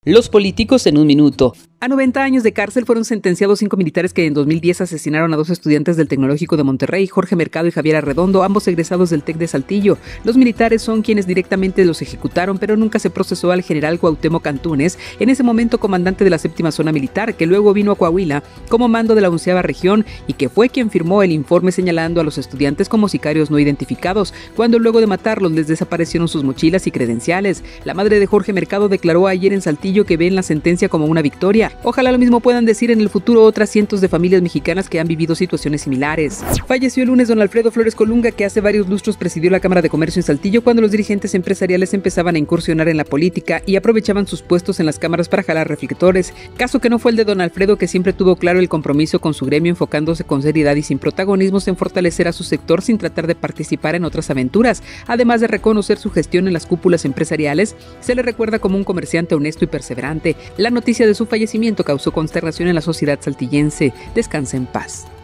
Los políticos en un minuto. A 90 años de cárcel fueron sentenciados 5 militares que en 2010 asesinaron a 2 estudiantes del Tecnológico de Monterrey, Jorge Mercado y Javier Arredondo, ambos egresados del TEC de Saltillo. Los militares son quienes directamente los ejecutaron, pero nunca se procesó al general Cuauhtémoc Antúnez, en ese momento comandante de la 7ª Zona Militar, que luego vino a Coahuila como mando de la 11ª Región y que fue quien firmó el informe señalando a los estudiantes como sicarios no identificados, cuando luego de matarlos les desaparecieron sus mochilas y credenciales. La madre de Jorge Mercado declaró ayer en Saltillo que ven la sentencia como una victoria. Ojalá lo mismo puedan decir en el futuro otras cientos de familias mexicanas que han vivido situaciones similares. Falleció el lunes don Alfredo Flores Colunga, que hace varios lustros presidió la Cámara de Comercio en Saltillo cuando los dirigentes empresariales empezaban a incursionar en la política y aprovechaban sus puestos en las cámaras para jalar reflectores. Caso que no fue el de don Alfredo, que siempre tuvo claro el compromiso con su gremio, enfocándose con seriedad y sin protagonismos en fortalecer a su sector sin tratar de participar en otras aventuras. Además de reconocer su gestión en las cúpulas empresariales, se le recuerda como un comerciante honesto y perseverante. La noticia de su fallecimiento causó consternación en la sociedad saltillense. Descanse en paz.